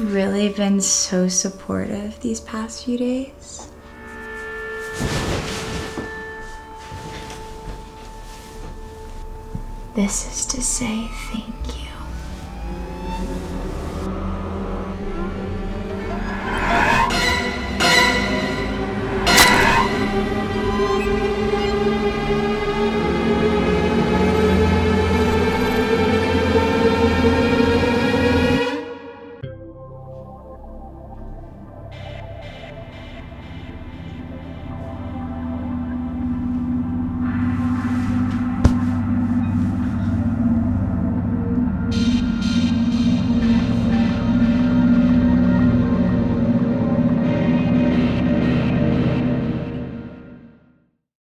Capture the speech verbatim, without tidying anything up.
really been so supportive these past few days. This is to say thank